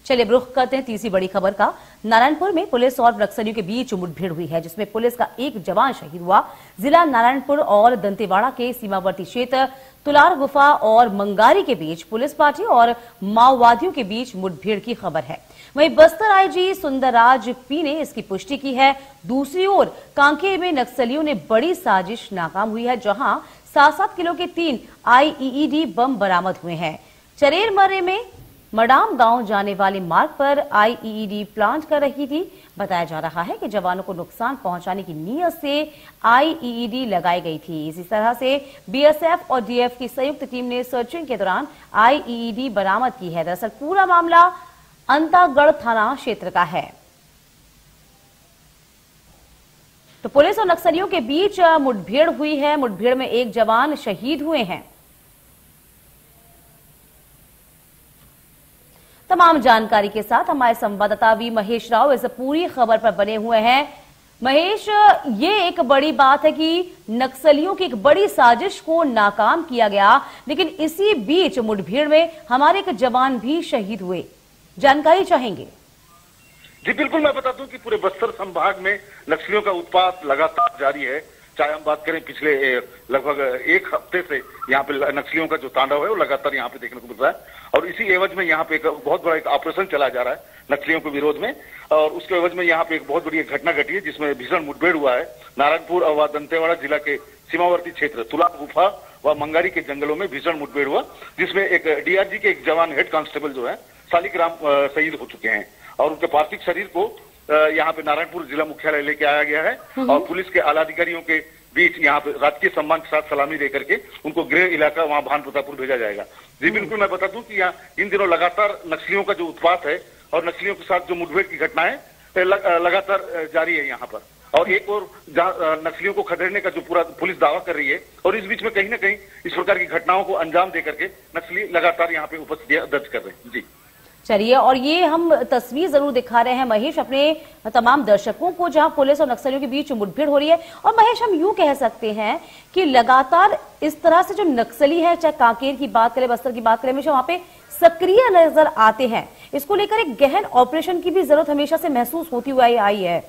चलिए अब रुख करते हैं तीसरी बड़ी खबर का। नारायणपुर में पुलिस और नक्सलियों के बीच मुठभेड़ हुई है, जिसमें पुलिस का एक जवान शहीद हुआ। जिला नारायणपुर और दंतेवाड़ा के सीमावर्ती क्षेत्र तुलार गुफा और मंगारी के बीच पुलिस पार्टी और माओवादियों के बीच मुठभेड़ की खबर है। वहीं बस्तर आईजी सुंदरराज पी ने इसकी पुष्टि की है। दूसरी ओर कांकेर में नक्सलियों ने बड़ी साजिश नाकाम हुई है, जहां 7-7 किलो के 3 IED बम बरामद हुए हैं। चरेर मर्रे में मडाम गांव जाने वाले मार्ग पर IED प्लांट कर रही थी। बताया जा रहा है कि जवानों को नुकसान पहुंचाने की नीयत से IED लगाई गई थी। इसी तरह से BSF और DF की संयुक्त टीम ने सर्चिंग के दौरान IED बरामद की है। दरअसल पूरा मामला अंतागढ़ थाना क्षेत्र का है। तो पुलिस और नक्सलियों के बीच मुठभेड़ हुई है। मुठभेड़ में एक जवान शहीद हुए हैं। तमाम जानकारी के साथ हमारे संवाददाता वी महेश राव इस पूरी खबर पर बने हुए हैं। महेश, ये एक बड़ी बात है कि नक्सलियों की एक बड़ी साजिश को नाकाम किया गया, लेकिन इसी बीच मुठभेड़ में हमारे एक जवान भी शहीद हुए। जानकारी चाहेंगे। जी बिल्कुल, मैं बता दूं कि पूरे बस्तर संभाग में नक्सलियों का उत्पात लगातार जारी है। चाहे हम बात करें पिछले लगभग एक हफ्ते से यहाँ पे नक्सलियों का जो तांडव है वो लगातार यहाँ पे देखने को मिल रहा है। और इसी एवज में यहाँ पे एक बहुत बड़ा एक ऑपरेशन चला जा रहा है नक्सलियों के विरोध में। और उसके एवज में यहाँ पे एक बहुत बड़ी घटना घटी है, जिसमें भीषण मुठभेड़ हुआ है। नारायणपुर और दंतेवाड़ा जिला के सीमावर्ती क्षेत्र तुला गुफा व मंगारी के जंगलों में भीषण मुठभेड़ हुआ, जिसमें एक DRG के एक जवान हेड कांस्टेबल जो है शालिग्राम शहीद हो चुके हैं। और उनके पार्थिव शरीर को यहाँ पे नारायणपुर जिला मुख्यालय लेके आया गया है। और पुलिस के आला अधिकारियों के बीच यहाँ पे राजकीय सम्मान के साथ सलामी दे करके उनको गृह इलाका वहाँ भान प्रतापपुर भेजा जाएगा। जी बिल्कुल, मैं बता दूं कि यहाँ इन दिनों लगातार नक्सलियों का जो उत्पात है और नक्सलियों के साथ जो मुठभेड़ की घटनाएं लगातार जारी है यहाँ पर। और एक और नक्सलियों को खदेड़ने का जो पूरा पुलिस दावा कर रही है, और इस बीच में कहीं ना कहीं इस प्रकार की घटनाओं को अंजाम दे करके नक्सली लगातार यहाँ पे उपस्थितियां दर्ज कर रहे हैं। जी चलिए, और ये हम तस्वीर जरूर दिखा रहे हैं महेश अपने तमाम दर्शकों को, जहां पुलिस और नक्सलियों के बीच मुठभेड़ हो रही है। और महेश, हम यूं कह सकते हैं कि लगातार इस तरह से जो नक्सली है, चाहे कांकेर की बात करें, बस्तर की बात करें, हमेशा वहां पे सक्रिय नजर आते हैं। इसको लेकर एक गहन ऑपरेशन की भी जरूरत हमेशा से महसूस होती हुई आई है।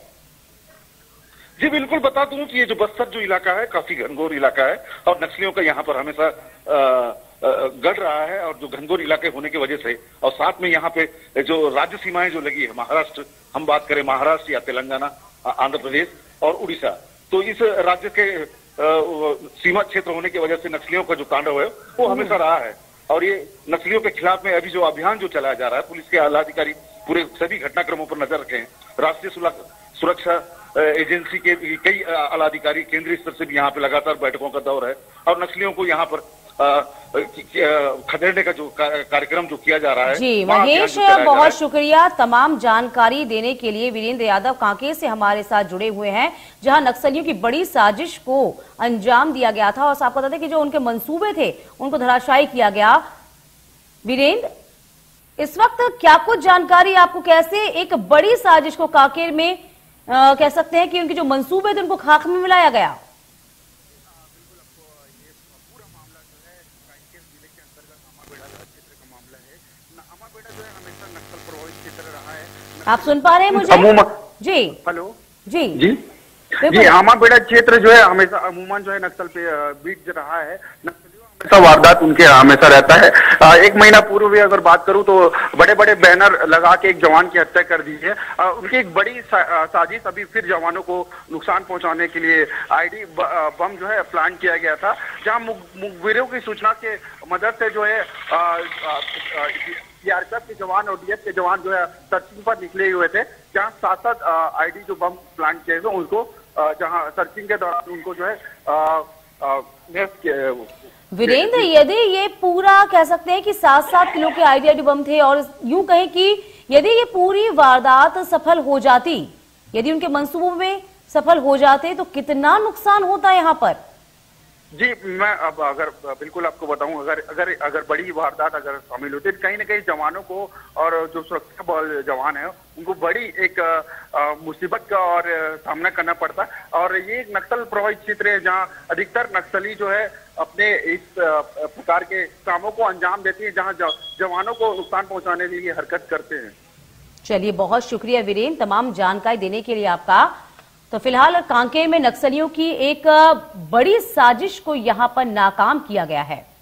जी बिल्कुल, बता दूं कि ये जो बस्तर जो इलाका है काफी घनघोर इलाका है और नक्सलियों का यहाँ पर हमेशा गढ़ रहा है। और जो घनघोर इलाके होने की वजह से और साथ में यहाँ पे जो राज्य सीमाएं जो लगी है, महाराष्ट्र, हम बात करें महाराष्ट्र या तेलंगाना, आंध्र प्रदेश और उड़ीसा, तो इस राज्य के सीमा क्षेत्र होने की वजह से नक्सलियों का जो तांडव है वो हमेशा रहा है। और ये नक्सलियों के खिलाफ में अभी जो अभियान जो चलाया जा रहा है, पुलिस के आला अधिकारी पूरे सभी घटनाक्रमों पर नजर रखे हैं। राष्ट्रीय सुरक्षा एजेंसी के कई आला अधिकारी केंद्रीय स्तर से भी यहाँ पे लगातार बैठकों का दौर है। और नक्सलियों को यहाँ पर खदेड़ने का जो कार्यक्रम जो किया जा रहा है। जी महेश, बहुत शुक्रिया तमाम जानकारी देने के लिए। वीरेंद्र यादव कांकेर से हमारे साथ जुड़े हुए हैं, जहां नक्सलियों की बड़ी साजिश को अंजाम दिया गया था और आपको बता दें कि जो उनके मंसूबे थे उनको धराशायी किया गया। वीरेंद्र, इस वक्त क्या कुछ जानकारी आपको, कैसे एक बड़ी साजिश को कांकेर में कह सकते हैं कि उनके जो मंसूबे थे उनको खाक में मिलाया गया? आप सुन पा रहे हैं मुझे? जी हेलो जी जी जी, आमाबेड़ा क्षेत्र जो है हमेशा अमूमन जो है नक्सल पे बीट रहा है। हमेशा वारदात उनके हमेशा रहता है। एक महीना पूर्व भी अगर बात करूं तो बड़े बड़े बैनर लगा के एक जवान की हत्या कर दी है। उनकी एक बड़ी साजिश अभी फिर जवानों को नुकसान पहुंचाने के लिए IED बम जो है प्लान किया गया था, जहां मुखबिरों की सूचना के मदद से जो है CRPF के जवान और DF के जवान जो है सर्चिंग पर निकले हुए थे, जहां 7-7 IED जो बम प्लान किए थे उनको जहां सर्चिंग के दौरान उनको जो है वीरेंद्र, यदि ये पूरा कह सकते हैं कि 7-7 किलो के IED बम थे और यूं कहें कि यदि ये पूरी वारदात सफल हो जाती, यदि उनके मंसूबों में सफल हो जाते, तो कितना नुकसान होता यहाँ पर? जी, मैं अब अगर बिल्कुल आपको बताऊं, अगर बड़ी वारदात अगर शामिल होती है, कहीं ना कहीं जवानों को और जो सुरक्षा बल जवान है उनको बड़ी एक मुसीबत का और सामना करना पड़ता है। और ये एक नक्सल प्रभावित क्षेत्र है, जहां अधिकतर नक्सली जो है अपने इस प्रकार के कामों को अंजाम देती है, जहां जवानों को नुकसान पहुंचाने के लिए हरकत करते हैं। चलिए, बहुत शुक्रिया वीरेन, तमाम जानकारी देने के लिए आपका। तो फिलहाल कांकेर में नक्सलियों की एक बड़ी साजिश को यहां पर नाकाम किया गया है।